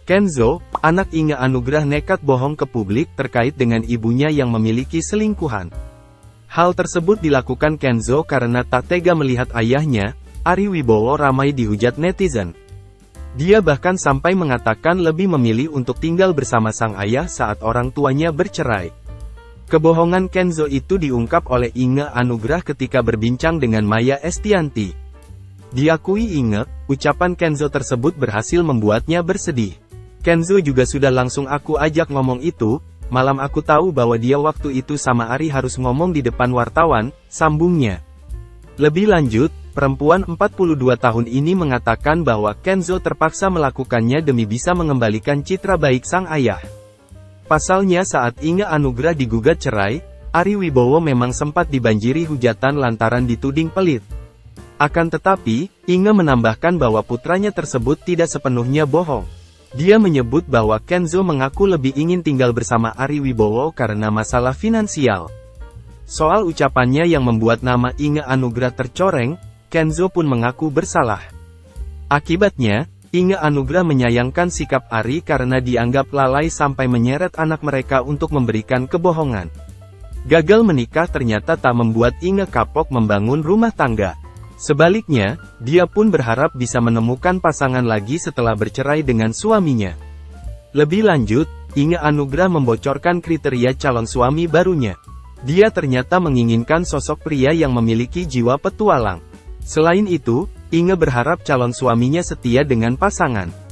Kenzo, anak Inge Anugrah nekat bohong ke publik terkait dengan ibunya yang memiliki selingkuhan. Hal tersebut dilakukan Kenzo karena tak tega melihat ayahnya, Ari Wibowo, ramai dihujat netizen. Dia bahkan sampai mengatakan lebih memilih untuk tinggal bersama sang ayah saat orang tuanya bercerai. Kebohongan Kenzo itu diungkap oleh Inge Anugrah ketika berbincang dengan Maya Estianty. Diakui Inge, ucapan Kenzo tersebut berhasil membuatnya bersedih. Kenzo juga sudah langsung aku ajak ngomong itu, malam aku tahu bahwa dia waktu itu sama Ari harus ngomong di depan wartawan, sambungnya. Lebih lanjut, perempuan 42 tahun ini mengatakan bahwa Kenzo terpaksa melakukannya demi bisa mengembalikan citra baik sang ayah. Pasalnya saat Inge Anugrah digugat cerai, Ari Wibowo memang sempat dibanjiri hujatan lantaran dituding pelit. Akan tetapi, Inge menambahkan bahwa putranya tersebut tidak sepenuhnya bohong. Dia menyebut bahwa Kenzo mengaku lebih ingin tinggal bersama Ari Wibowo karena masalah finansial. Soal ucapannya yang membuat nama Inge Anugrah tercoreng, Kenzo pun mengaku bersalah. Akibatnya, Inge Anugrah menyayangkan sikap Ari karena dianggap lalai sampai menyeret anak mereka untuk memberikan kebohongan. Gagal menikah ternyata tak membuat Inge kapok membangun rumah tangga. Sebaliknya, dia pun berharap bisa menemukan pasangan lagi setelah bercerai dengan suaminya. Lebih lanjut, Inge Anugrah membocorkan kriteria calon suami barunya. Dia ternyata menginginkan sosok pria yang memiliki jiwa petualang. Selain itu, Inge berharap calon suaminya setia dengan pasangan.